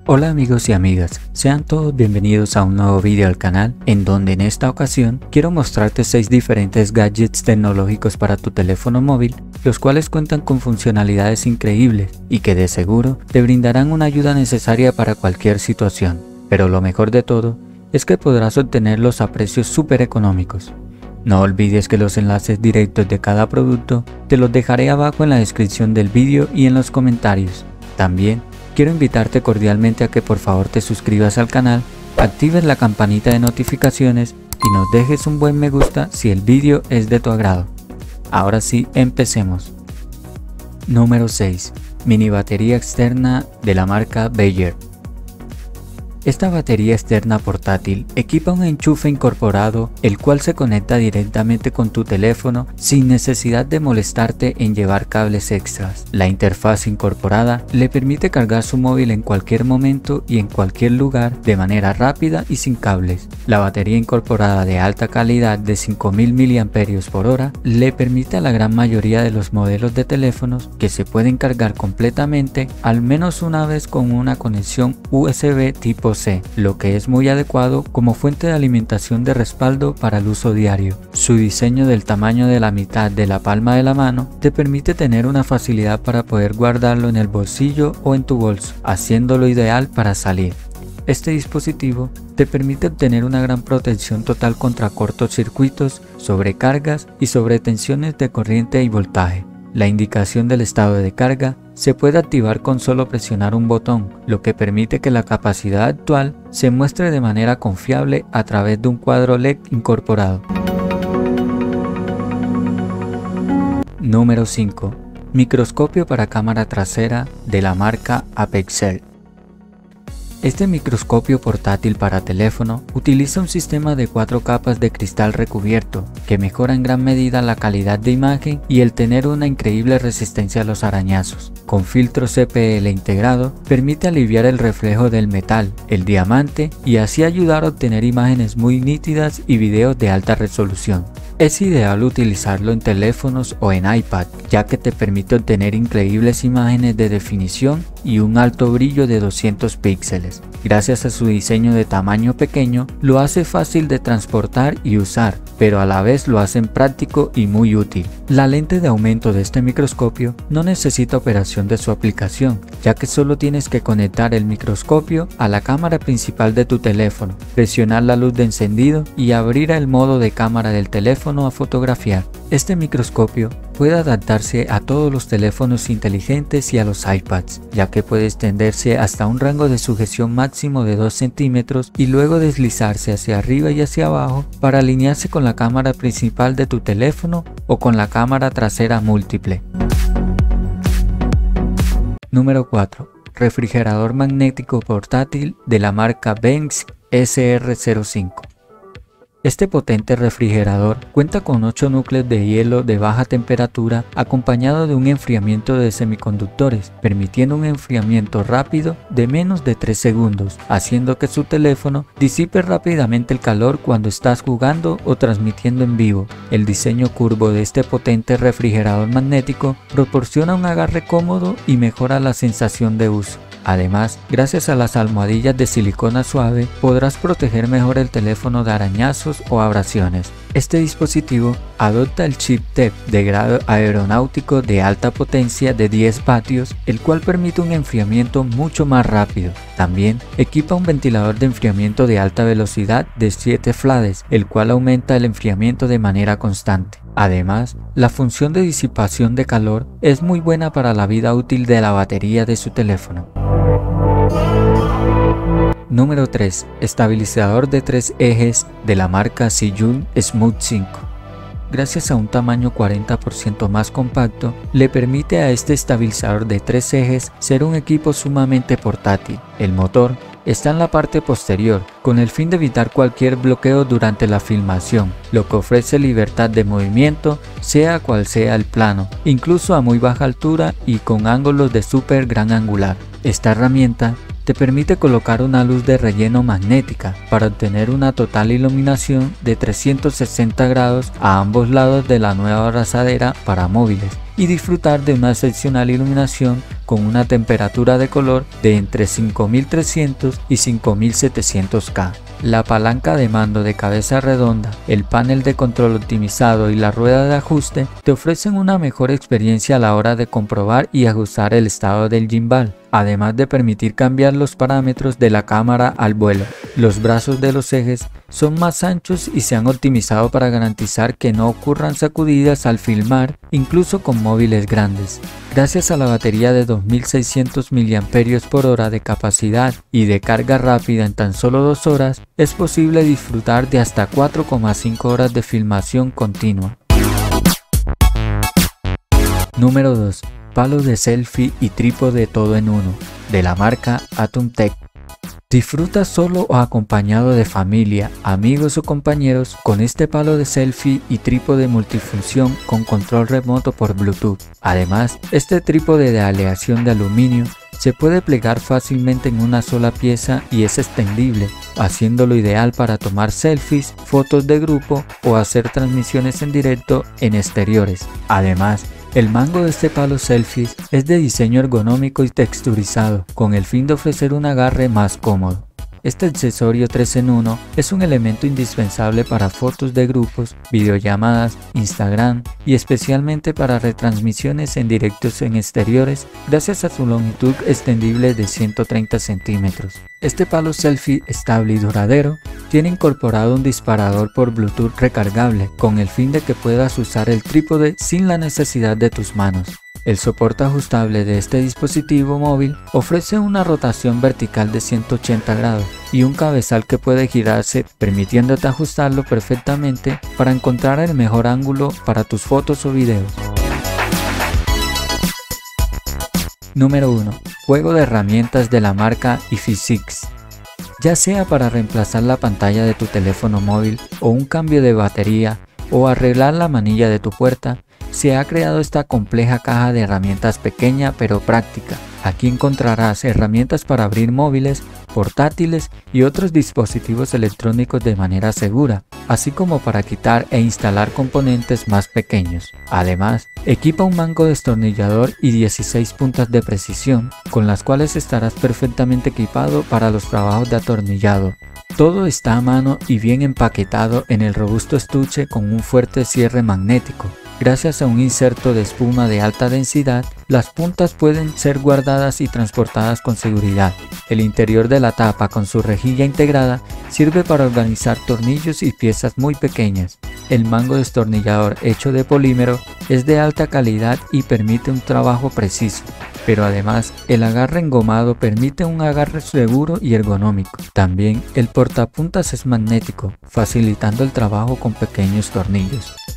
Hola amigos y amigas, sean todos bienvenidos a un nuevo video al canal, en donde en esta ocasión quiero mostrarte 6 diferentes gadgets tecnológicos para tu teléfono móvil, los cuales cuentan con funcionalidades increíbles y que de seguro te brindarán una ayuda necesaria para cualquier situación. Pero lo mejor de todo es que podrás obtenerlos a precios súper económicos. No olvides que los enlaces directos de cada producto te los dejaré abajo en la descripción del vídeo y en los comentarios. También quiero invitarte cordialmente a que por favor te suscribas al canal, actives la campanita de notificaciones y nos dejes un buen me gusta si el vídeo es de tu agrado. Ahora sí, empecemos. Número 6. Mini batería externa de la marca Bayer. Esta batería externa portátil equipa un enchufe incorporado, el cual se conecta directamente con tu teléfono sin necesidad de molestarte en llevar cables extras. La interfaz incorporada le permite cargar su móvil en cualquier momento y en cualquier lugar de manera rápida y sin cables. La batería incorporada de alta calidad de 5000 mAh le permite a la gran mayoría de los modelos de teléfonos que se pueden cargar completamente al menos una vez con una conexión USB tipo C, lo que es muy adecuado como fuente de alimentación de respaldo para el uso diario. Su diseño del tamaño de la mitad de la palma de la mano te permite tener una facilidad para poder guardarlo en el bolsillo o en tu bolso, haciéndolo ideal para salir. Este dispositivo te permite obtener una gran protección total contra cortocircuitos, sobrecargas y sobretensiones de corriente y voltaje. La indicación del estado de carga se puede activar con solo presionar un botón, lo que permite que la capacidad actual se muestre de manera confiable a través de un cuadro LED incorporado. Número 5. Microscopio para cámara trasera de la marca Apexel. Este microscopio portátil para teléfono utiliza un sistema de 4 capas de cristal recubierto que mejora en gran medida la calidad de imagen y el tener una increíble resistencia a los arañazos. Con filtro CPL integrado permite aliviar el reflejo del metal, el diamante y así ayudar a obtener imágenes muy nítidas y videos de alta resolución. Es ideal utilizarlo en teléfonos o en iPad, ya que te permite obtener increíbles imágenes de definición y un alto brillo de 200 píxeles. Gracias a su diseño de tamaño pequeño, lo hace fácil de transportar y usar, pero a la vez lo hacen práctico y muy útil. La lente de aumento de este microscopio no necesita operación de su aplicación, ya que solo tienes que conectar el microscopio a la cámara principal de tu teléfono, presionar la luz de encendido y abrir el modo de cámara del teléfono a fotografiar. Este microscopio puede adaptarse a todos los teléfonos inteligentes y a los iPads, ya que puede extenderse hasta un rango de sujeción máximo de 2 centímetros y luego deslizarse hacia arriba y hacia abajo para alinearse con la cámara principal de tu teléfono o con la cámara trasera múltiple. Número 4. Refrigerador magnético portátil de la marca Benx SR05. Este potente refrigerador cuenta con 8 núcleos de hielo de baja temperatura acompañado de un enfriamiento de semiconductores, permitiendo un enfriamiento rápido de menos de 3 segundos, haciendo que su teléfono disipe rápidamente el calor cuando estás jugando o transmitiendo en vivo. El diseño curvo de este potente refrigerador magnético proporciona un agarre cómodo y mejora la sensación de uso. Además, gracias a las almohadillas de silicona suave, podrás proteger mejor el teléfono de arañazos o abrasiones. Este dispositivo adopta el chip TEP de grado aeronáutico de alta potencia de 10 vatios, el cual permite un enfriamiento mucho más rápido. También equipa un ventilador de enfriamiento de alta velocidad de 7 flades, el cual aumenta el enfriamiento de manera constante. Además, la función de disipación de calor es muy buena para la vida útil de la batería de su teléfono. Número 3. Estabilizador de 3 ejes de la marca Zhiyun Smooth 5. Gracias a un tamaño 40% más compacto, le permite a este estabilizador de 3 ejes ser un equipo sumamente portátil. El motor está en la parte posterior, con el fin de evitar cualquier bloqueo durante la filmación, lo que ofrece libertad de movimiento, sea cual sea el plano, incluso a muy baja altura y con ángulos de súper gran angular. Esta herramienta te permite colocar una luz de relleno magnética para obtener una total iluminación de 360 grados a ambos lados de la nueva abrazadera para móviles. y disfrutar de una excepcional iluminación con una temperatura de color de entre 5300 y 5700K. La palanca de mando de cabeza redonda, el panel de control optimizado y la rueda de ajuste te ofrecen una mejor experiencia a la hora de comprobar y ajustar el estado del gimbal, además de permitir cambiar los parámetros de la cámara al vuelo. Los brazos de los ejes son más anchos y se han optimizado para garantizar que no ocurran sacudidas al filmar, incluso con móviles grandes. Gracias a la batería de 2600 mAh de capacidad y de carga rápida en tan solo 2 horas, es posible disfrutar de hasta 4,5 horas de filmación continua. Número 2. Palo de selfie y trípode todo en uno, de la marca Atom Tech. Disfruta solo o acompañado de familia, amigos o compañeros con este palo de selfie y trípode multifunción con control remoto por Bluetooth. Además, este trípode de aleación de aluminio se puede plegar fácilmente en una sola pieza y es extendible, haciéndolo ideal para tomar selfies, fotos de grupo o hacer transmisiones en directo en exteriores. Además, el mango de este palo selfies es de diseño ergonómico y texturizado, con el fin de ofrecer un agarre más cómodo. Este accesorio 3 en 1 es un elemento indispensable para fotos de grupos, videollamadas, Instagram y especialmente para retransmisiones en directos en exteriores gracias a su longitud extendible de 130 centímetros. Este palo selfie estable y duradero tiene incorporado un disparador por Bluetooth recargable con el fin de que puedas usar el trípode sin la necesidad de tus manos. El soporte ajustable de este dispositivo móvil ofrece una rotación vertical de 180 grados y un cabezal que puede girarse permitiéndote ajustarlo perfectamente para encontrar el mejor ángulo para tus fotos o videos. Número 1. Juego de herramientas de la marca iFixit. Ya sea para reemplazar la pantalla de tu teléfono móvil o un cambio de batería o arreglar la manilla de tu puerta, se ha creado esta compleja caja de herramientas pequeña pero práctica. Aquí encontrarás herramientas para abrir móviles, portátiles y otros dispositivos electrónicos de manera segura, así como para quitar e instalar componentes más pequeños. Además, equipa un mango destornillador y 16 puntas de precisión, con las cuales estarás perfectamente equipado para los trabajos de atornillado. Todo está a mano y bien empaquetado en el robusto estuche con un fuerte cierre magnético. Gracias a un inserto de espuma de alta densidad, las puntas pueden ser guardadas y transportadas con seguridad. El interior de la tapa con su rejilla integrada sirve para organizar tornillos y piezas muy pequeñas. El mango destornillador hecho de polímero es de alta calidad y permite un trabajo preciso, pero además el agarre engomado permite un agarre seguro y ergonómico. También el portapuntas es magnético, facilitando el trabajo con pequeños tornillos.